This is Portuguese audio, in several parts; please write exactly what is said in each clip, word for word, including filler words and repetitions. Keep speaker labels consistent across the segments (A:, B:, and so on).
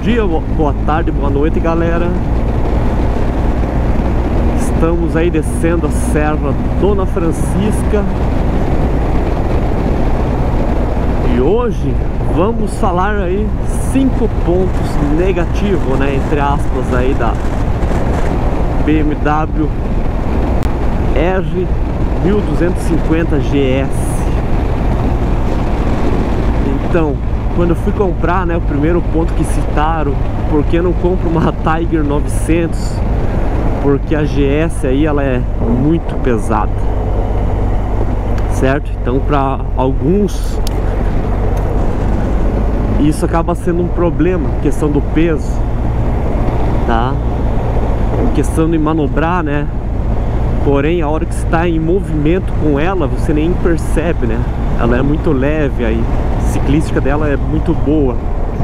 A: dia, boa tarde, boa noite, galera. Estamos aí descendo a Serra Dona Francisca. E hoje vamos falar aí cinco pontos negativos, né, entre aspas, aí da B M W R mil duzentos e cinquenta G S. Então, quando eu fui comprar, né, o primeiro ponto que citaram, por que não compro uma Tiger novecentos? Porque a G S aí, ela é muito pesada, certo? Então, para alguns isso acaba sendo um problema, questão do peso, tá? Questão de manobrar, né? Porém, a hora que você está em movimento com ela, você nem percebe, né? Ela é muito leve aí, a ciclística dela é muito boa.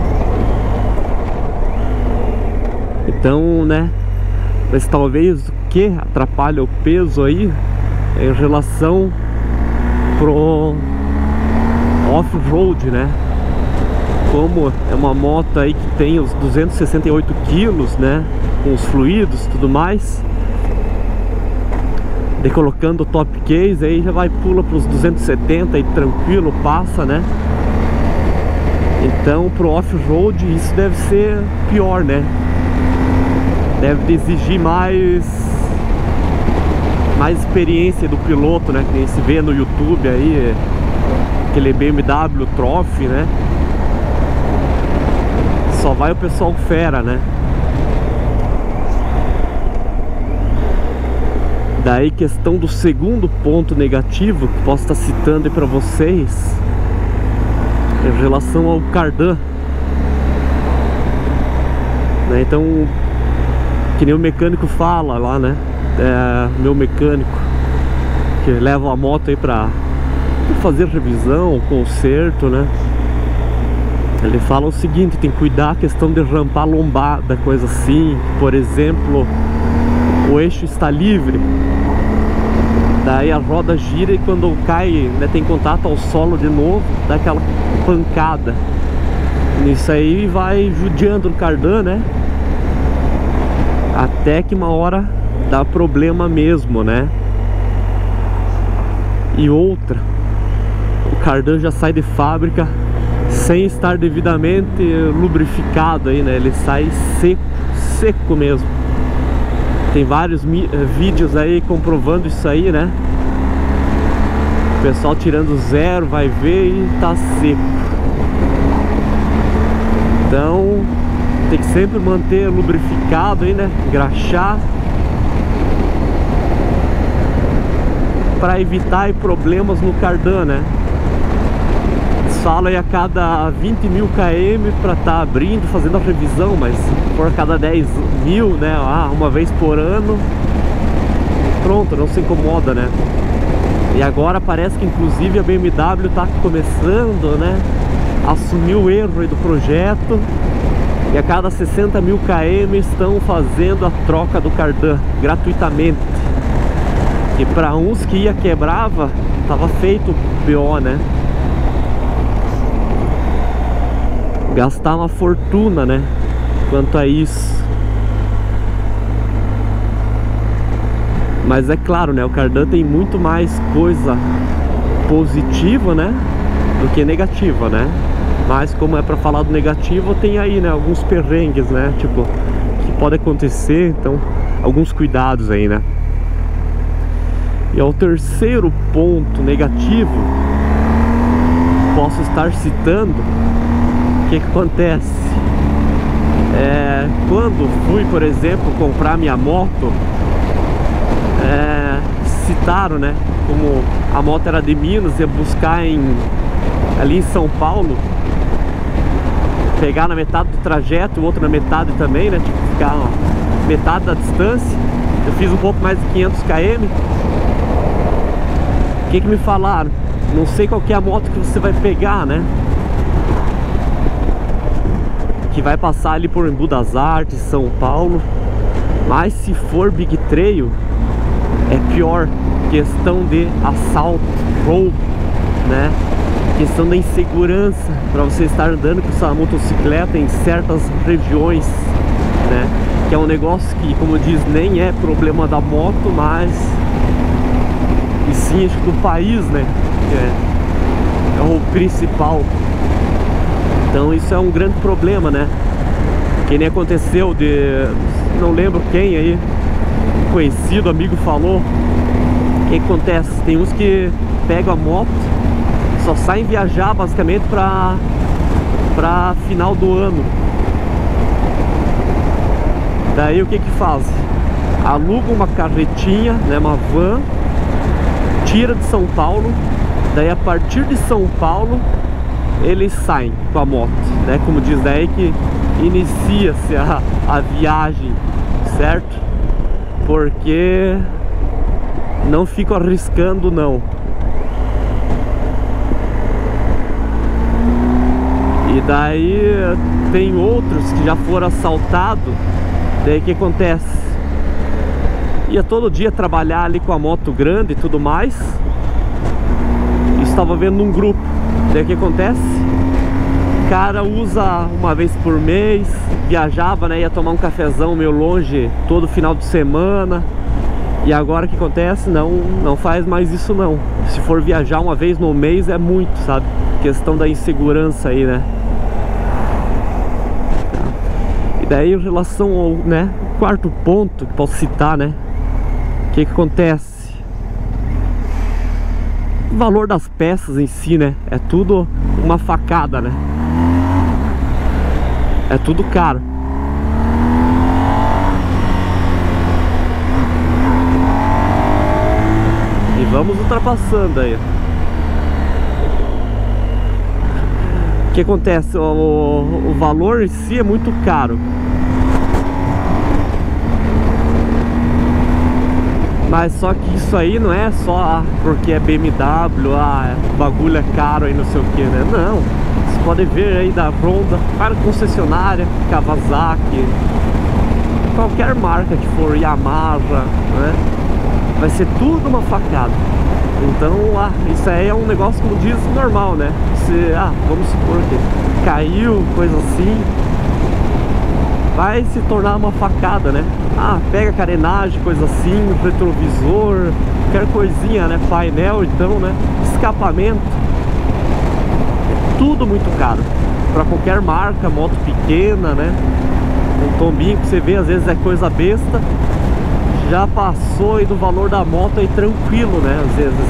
A: Então, né? Mas talvez o que atrapalha o peso aí é em relação pro off-road, né? Como é uma moto aí que tem os duzentos e sessenta e oito quilos, né? Com os fluidos e tudo mais. De colocando o top case aí já vai, pula para os duzentos e setenta e tranquilo, passa, né? Então pro off-road isso deve ser pior, né? Deve exigir mais mais experiência do piloto, né? Que nem se vê no YouTube aí, aquele B M W Trophy, né? Só vai o pessoal fera, né? Daí, questão do segundo ponto negativo que posso estar citando aí pra vocês, em relação ao cardan, né? Então, que nem o mecânico fala lá, né? É, meu mecânico que leva a moto aí pra fazer revisão, conserto, né? Ele fala o seguinte: tem que cuidar a questão de rampar lombada, coisa assim. Por exemplo, o eixo está livre, daí a roda gira e quando cai, né, tem contato ao solo de novo, dá aquela pancada. Isso aí vai judiando o cardan, né? Até que uma hora dá problema mesmo, né? E outra, o cardan já sai de fábrica sem estar devidamente lubrificado aí, né? Ele sai seco, seco mesmo. Tem vários vídeos aí comprovando isso aí, né? O pessoal tirando zero, vai ver e tá seco. Então tem que sempre manter lubrificado aí, né? Engraxar, para evitar aí problemas no cardan, né? Fala aí a cada vinte mil quilômetros para estar tá abrindo, fazendo a revisão, mas por cada dez mil, né? Ah, uma vez por ano, pronto, não se incomoda, né? E agora parece que inclusive a B M W está começando, né? A assumir o erro aí do projeto, e a cada sessenta mil quilômetros estão fazendo a troca do cardan gratuitamente. E para uns que ia quebrava, tava feito o B O, né? Gastar uma fortuna, né, quanto a isso. Mas é claro, né, o cardan tem muito mais coisa positiva, né, do que negativa, né. Mas como é pra falar do negativo, tem aí, né, alguns perrengues, né, tipo, que pode acontecer. Então, alguns cuidados aí, né. E ao terceiro ponto negativo, posso estar citando. O que que acontece? É, quando fui, por exemplo, comprar minha moto, é, citaram, né, como a moto era de Minas, ia buscar em, ali em São Paulo, pegar na metade do trajeto, o outro na metade também, né, tipo, ficar ó, metade da distância. Eu fiz um pouco mais de quinhentos quilômetros. O que que me falaram? Não sei qual que é a moto que você vai pegar, né, que vai passar ali por Embu das Artes, São Paulo. Mas se for Big Trail, é pior, questão de assalto, roubo, né? questão da insegurança para você estar andando com sua motocicleta em certas regiões, né? Que é um negócio que, como diz, nem é problema da moto, mas e sim, acho que do país, né? Que é, é o principal. Então isso é um grande problema, né? Que nem aconteceu de... não lembro quem aí, um conhecido, amigo falou. O que acontece? Tem uns que pegam a moto, só saem viajar basicamente pra, pra final do ano. Daí o que que faz? Aluga uma carretinha, né, uma van, tira de São Paulo. Daí a partir de São Paulo eles saem com a moto, né? Como diz, daí que inicia-se a, a viagem, certo? Porque não fico arriscando não. E daí tem outros que já foram assaltados. Daí o que acontece? Ia todo dia trabalhar ali com a moto grande e tudo mais. E estava vendo num grupo. Daí o que acontece? O cara usa uma vez por mês, viajava, né? Ia tomar um cafezão meio longe todo final de semana. E agora o que acontece? Não, não faz mais isso não. Se for viajar uma vez no mês é muito, sabe? Questão da insegurança aí, né? E daí em relação ao, né, quarto ponto que posso citar, né? O que que acontece? O valor das peças em si, né? É tudo uma facada, né? É tudo caro. E vamos ultrapassando aí. O que acontece? O, o, o valor em si é muito caro. Mas só que isso aí não é só ah, porque é B M W, ah, o bagulho é caro aí não sei o que, né? Não, vocês podem ver aí da Honda, para concessionária, Kawasaki, qualquer marca que for, Yamaha, né? Vai ser tudo uma facada. Então, ah, isso aí é um negócio, como diz, normal, né? Se, ah, vamos supor que caiu, coisa assim, vai se tornar uma facada, né? Ah, pega carenagem, coisa assim, retrovisor, qualquer coisinha, né? Painel, então, né? Escapamento. É tudo muito caro. Pra qualquer marca, moto pequena, né? Um tombinho que você vê, às vezes é coisa besta. Já passou aí do valor da moto aí tranquilo, né? Às vezes.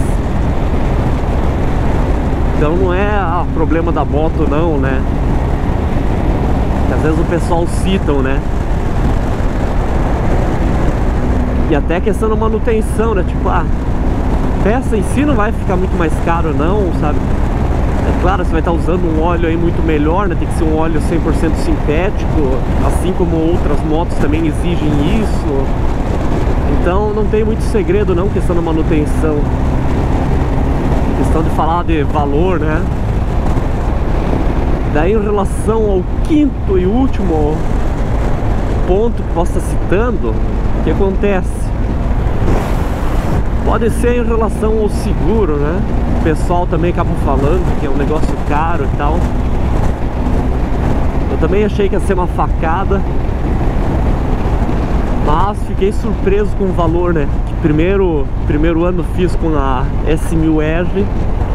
A: Então não é ah, problema da moto não, né? Que às vezes o pessoal citam, né? E até a questão da manutenção, né? Tipo, ah, peça em si não vai ficar muito mais caro não, sabe? É claro, você vai estar usando um óleo aí muito melhor, né? Tem que ser um óleo cem por cento sintético, assim como outras motos também exigem isso. Então não tem muito segredo não, questão da manutenção. Questão de falar de valor, né? Daí em relação ao quinto e último ponto que posso estar citando, o que acontece? Pode ser em relação ao seguro, né? O pessoal também acaba falando que é um negócio caro e tal. Eu também achei que ia ser uma facada, mas fiquei surpreso com o valor, né? Que primeiro, primeiro ano fiz com a S mil R.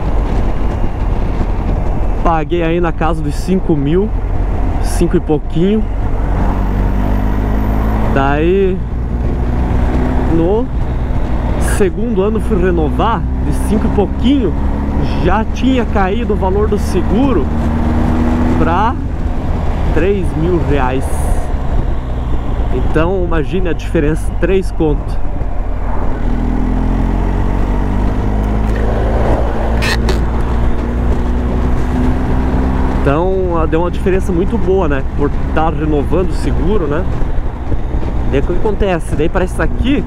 A: Paguei aí na casa dos cinco mil, cinco e pouquinho. Daí no segundo ano fui renovar, de cinco e pouquinho já tinha caído o valor do seguro para três mil reais. Então imagine a diferença, três conto. Então deu uma diferença muito boa, né? Por estar renovando o seguro, né? Daí o que acontece? Daí para isso aqui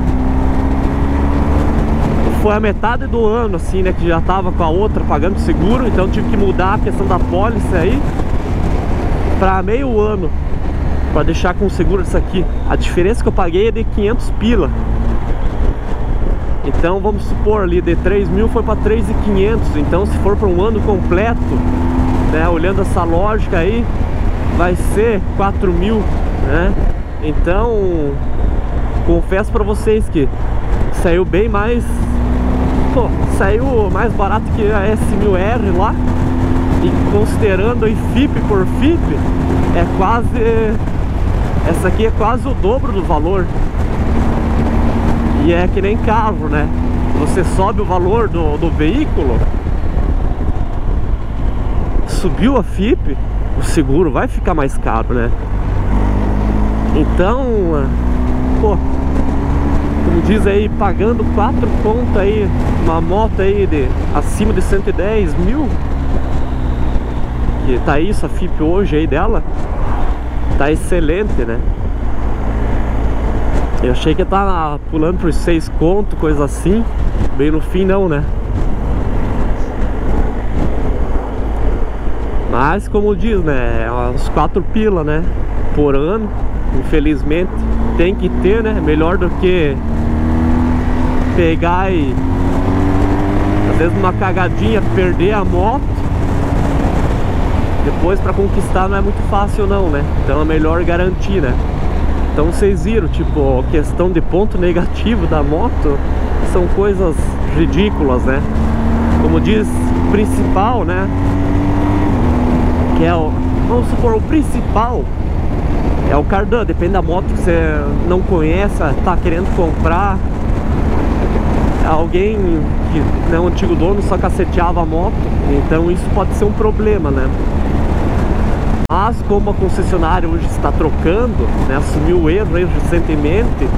A: foi a metade do ano, assim, né? Que já tava com a outra pagando seguro. Então tive que mudar a questão da pólice aí para meio ano, para deixar com o seguro disso aqui. A diferença que eu paguei é de quinhentos pila. Então vamos supor ali de três mil foi para três mil e quinhentos. Então se for para um ano completo, né, olhando essa lógica aí, vai ser quatro mil, né? Então confesso para vocês que saiu bem mais, pô, saiu mais barato que a S mil R lá. E considerando aí F I P por F I P, é quase, essa aqui é quase o dobro do valor. E é que nem carro, né? Você sobe o valor do, do veículo, subiu a F I P, o seguro vai ficar mais caro, né? Então, pô, como diz aí, pagando quatro conto aí, uma moto aí de acima de cento e dez mil, que tá isso a F I P hoje aí dela, tá excelente, né? Eu achei que tá pulando por seis conto, coisa assim. Bem no fim não, né? Mas como diz, né, é uns quatro pila, né, por ano. Infelizmente tem que ter, né? Melhor do que pegar e às vezes uma cagadinha perder a moto. Depois para conquistar não é muito fácil não, né? Então é melhor garantir, né? Então vocês viram, tipo, questão de ponto negativo da moto são coisas ridículas, né? Como diz, o principal, né? Que é o, vamos supor, o principal é o cardan. Depende da moto que você não conhece, tá querendo comprar. Alguém que não é um antigo dono só caceteava a moto, então isso pode ser um problema, né? Mas como a concessionária hoje está trocando, né, assumiu o erro aí recentemente,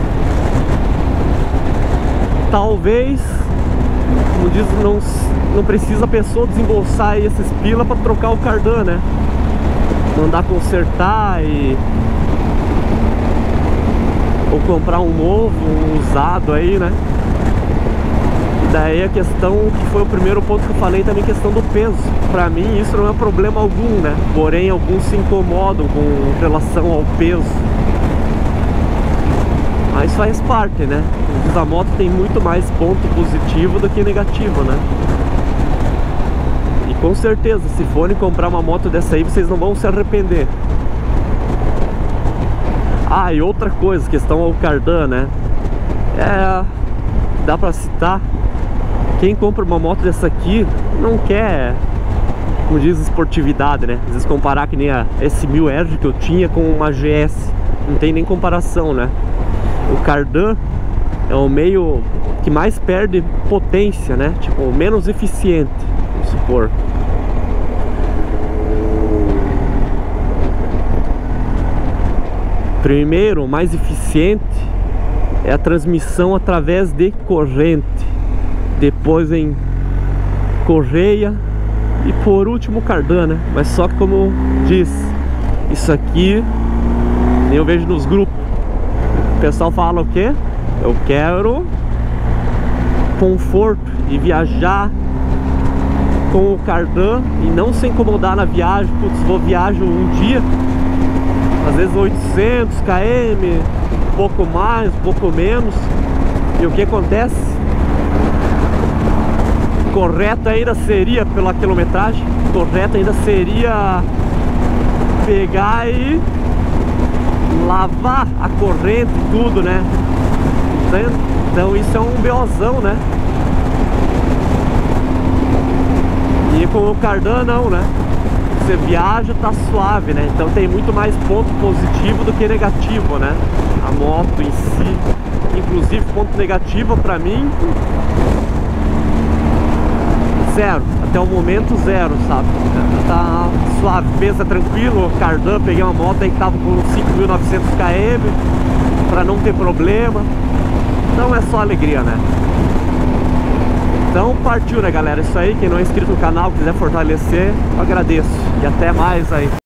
A: talvez, como diz, não, não precisa a pessoa desembolsar aí esses pila para trocar o cardan, né? Mandar consertar e ou comprar um novo, um usado aí, né? E daí a questão, que foi o primeiro ponto que eu falei também, questão do peso. Pra mim isso não é problema algum, né? Porém alguns se incomodam com relação ao peso. Mas faz parte, né? A moto tem muito mais ponto positivo do que negativo, né? E com certeza, se forem comprar uma moto dessa aí, vocês não vão se arrepender. Ah, e outra coisa, questão ao cardan, né? É... dá pra citar, quem compra uma moto dessa aqui não quer, como diz, esportividade, né? Às vezes comparar que nem a S mil R que eu tinha com uma G S, não tem nem comparação, né? O cardan é o meio que mais perde potência, né? Tipo, o menos eficiente, vamos supor. Primeiro, o mais eficiente é a transmissão através de corrente, depois em correia e por último cardan, né? Mas só que, como diz, isso aqui eu vejo nos grupos, o pessoal fala o quê? Eu quero conforto e viajar com o cardan e não se incomodar na viagem. Putz, vou viajar um dia, às vezes oitocentos quilômetros, um pouco mais, um pouco menos. E o que acontece? Correto ainda seria, pela quilometragem, correto ainda seria pegar e lavar a corrente e tudo, né? Então isso é um BOzão, né? E com o cardan não, né? Você viaja, tá suave, né? Então tem muito mais ponto positivo do que negativo, né? A moto em si. Inclusive ponto negativo pra mim, zero, até o momento zero, sabe? Tá suave, peso é tranquilo, cardan, peguei uma moto aí que tava com cinco mil e novecentos quilômetros pra não ter problema. Então é só alegria, né? Então partiu, né, galera? Isso aí, quem não é inscrito no canal, quiser fortalecer, eu agradeço. E até mais aí.